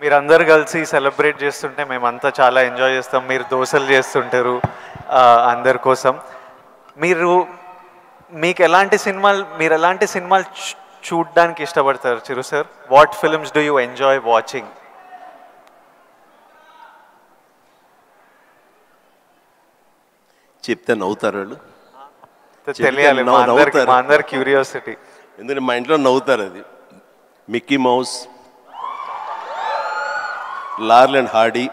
మీరందరూ కలిసి సెలబ్రేట్ చేస్తుంటే మేమంతా చాలా ఎంజాయ్ చేస్తాం. మీరు దోశలు చేస్తుంటారు అందరి కోసం. మీకు ఎలాంటి సినిమాలు చూడడానికి ఇష్టపడతారు Chiru sir? What films do you enjoy watching? చెప్తే నవ్వుతారు వాళ్ళు, తెలియాలి మా అందరి క్యూరియాసిటీ. ఎందుకంటే మా ఇంట్లో నవ్వుతారు. అది Mickey Mouse, Laurel and Hardy,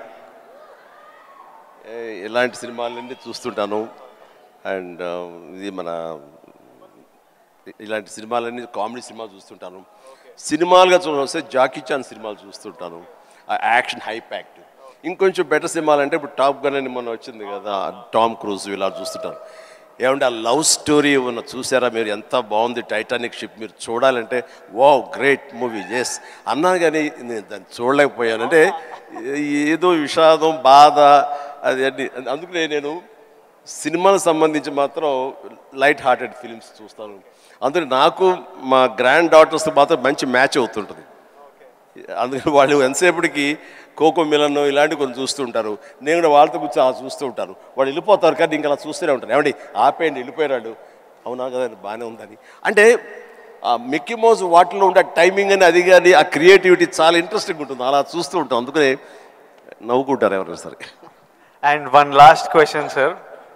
ఇలాంటి సినిమాలన్నీ చూస్తుంటాను. అండ్ ఇది మన ఇలాంటి సినిమాలన్నీ కామెడీ సినిమాలు చూస్తుంటాను. సినిమాలుగా చూస్తే జాకీ చాన్ సినిమాలు చూస్తుంటాను, యాక్షన్ హై ప్యాక్డ్. ఇంకొంచెం బెటర్ సినిమాలు అంటే ఇప్పుడు టాప్ గన్ అని మొన్న వచ్చింది కదా, టామ్ క్రూజ్, ఇలా చూస్తుంటాను. ఏమంటే ఆ లవ్ స్టోరీ ఉన్న చూసారా మీరు? ఎంత బాగుంది టైటానిక్ షిప్. మీరు చూడాలంటే వావ్ గ్రేట్ మూవీ ఎస్ అన్నాను, కానీ నేను దాన్ని చూడలేకపోయాను. అంటే ఏదో విషాదం, బాధ అది అన్ని. అందుకనే నేను సినిమాలకు సంబంధించి మాత్రం లైట్ హార్టెడ్ ఫిలిమ్స్ చూస్తాను. అందుకని నాకు మా గ్రాండ్ డాటర్స్తో మాత్రం మంచి మ్యాచ్ అవుతుంటుంది. అందుకని వాళ్ళు ఎంతసేపటికి కోకో మిలన్ ఇలాంటివి కొంచెం చూస్తూ ఉంటారు. నేను కూడా వాళ్ళతో కూర్చొని అలా చూస్తూ ఉంటాను. వాళ్ళు వెళ్ళిపోతారు కానీ ఇంకా అలా చూస్తూనే ఉంటాను. ఏమండి ఆపేయండి, వెళ్ళిపోయాడు. అవునా కదా, బాగానే ఉందని. అంటే ఆ మిక్కీ మౌస్ వాటిలో ఉండే టైమింగ్ అని అది కానీ ఆ క్రియేటివిటీ చాలా ఇంట్రెస్టింగ్ ఉంటుంది. అలా చూస్తూ ఉంటాం. అందుకనే నవ్వుకుంటారు ఎవరైనా సరే. And one last question sir.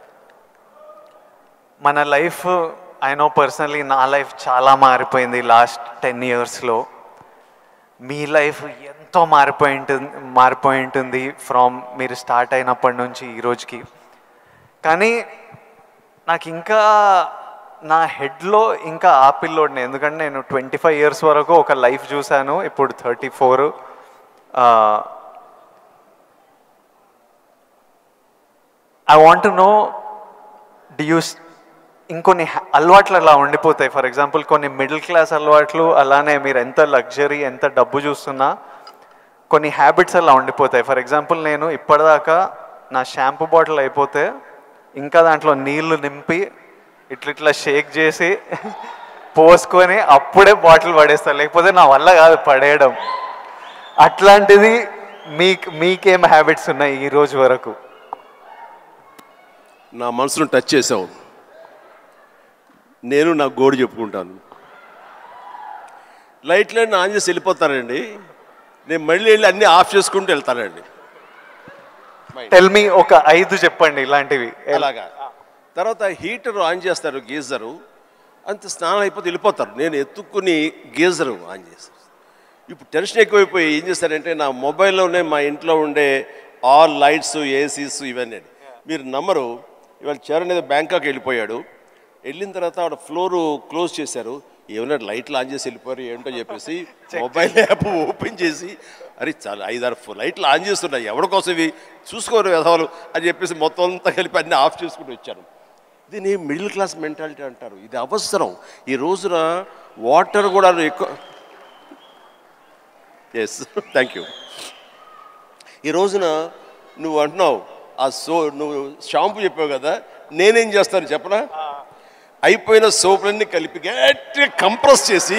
మన లైఫ్, ఐ నో పర్సనలీ నా లైఫ్ చాలా మారిపోయింది లాస్ట్ 10 yearsలో. మీ లైఫ్ ఎంతో మారిపోయి ఉంటుంది ఫ్రమ్ మీరు స్టార్ట్ అయినప్పటి నుంచి ఈ రోజుకి. కానీ నాకు ఇంకా నా హెడ్లో ఇంకా ఆ పిల్లోడిని, ఎందుకంటే నేను 25 years వరకు ఒక లైఫ్ చూశాను, ఇప్పుడు 34. ఐ వాంట్ టు నో, ఇంకొన్ని అలవాట్లు అలా ఉండిపోతాయి. ఫర్ ఎగ్జాంపుల్ కొన్ని మిడిల్ క్లాస్ అలవాట్లు, అలానే మీరు ఎంత లగ్జరీ ఎంత డబ్బు చూస్తున్నా కొన్ని హ్యాబిట్స్ అలా ఉండిపోతాయి. ఫర్ ఎగ్జాంపుల్ నేను ఇప్పటిదాకా నా షాంపూ బాటిల్ అయిపోతే ఇంకా దాంట్లో నీళ్లు నింపి ఇట్లా షేక్ చేసి పోసుకొని అప్పుడే బాటిల్ పడేస్తాను, లేకపోతే నా వల్ల కాదు పడేయడం. అట్లాంటిది మీకేం హ్యాబిట్స్ ఉన్నాయి ఈ రోజు వరకు? నా మనసును టచ్ చేసావు. నేను నా గోడు చెప్పుకుంటాను. లైట్లన్నీ ఆన్ చేసి వెళ్ళిపోతానండి, నేను మళ్ళీ వెళ్ళి అన్నీ ఆఫ్ చేసుకుంటూ వెళ్తానండి. టెల్ మీ ఒక 5 చెప్పండి ఇలాంటివి. అలాగా తర్వాత హీటర్ ఆన్ చేస్తారు, గీజరు, అంత స్నానం అయిపోతే వెళ్ళిపోతారు. నేను ఎత్తుక్కుని గీజరు ఆన్ చేస్తాను. ఇప్పుడు టెన్షన్ ఎక్కువైపోయి ఏం చేస్తారంటే నా మొబైల్లోనే మా ఇంట్లో ఉండే ఆల్ లైట్స్, ఏసీస్ ఇవన్నీ. మీరు నమ్మరు, ఇవాళ చరణ్ ఏదో బ్యాంకాక్ వెళ్ళిపోయాడు. వెళ్ళిన తర్వాత ఆవిడ ఫ్లోరు క్లోజ్ చేశారు. ఏమైనా లైట్లు ఆన్ చేసి వెళ్ళిపోయారు ఏంటో చెప్పేసి మొబైల్ యాప్ ఓపెన్ చేసి, అరే చాలా 5-6 లైట్లు ఆన్ చేస్తున్నాయి, ఎవరి కోసం ఇవి చూసుకోరు వ్యధవాలు అని చెప్పేసి మొత్తం అంతా కలిపి అన్నీ ఆఫ్ చేసుకుంటూ వచ్చాను. దీన్ని మిడిల్ క్లాస్ మెంటాలిటీ అంటారు. ఇది అవసరం. ఈ రోజున వాటర్ కూడా ఎక్కువ. Yes thank you. ఈ రోజున నువ్వు అంటున్నావు నువ్వు షాంపూ చెప్పావు కదా, నేనేం చేస్తాను చెప్పనా? అయిపోయిన సోపులన్నీ కలిపి గట్టిగా కంప్రెస్ చేసి,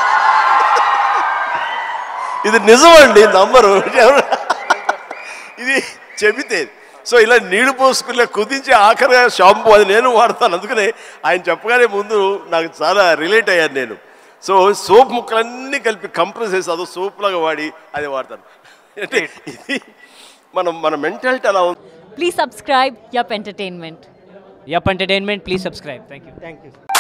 ఇది నిజమండి నమ్మరు, ఇది చెబితే. సో ఇలా నీళ్లు పోసుకునే కుదించి ఆఖరిగా షాంపూ అది నేను వాడతాను. అందుకనే ఆయన చెప్పగానే ముందు నాకు చాలా రిలేట్ అయ్యాను నేను. సో సోప్ ముక్కలన్నీ కలిపి కంప్రెస్ చేసి అదో సోప్లాగా వాడి అది వాడతాను. అంటే ఇది మన మెంటాలిటీ అలా ఉంది. Please subscribe Yup Entertainment. Yup Entertainment, please subscribe. Thank you. Thank you.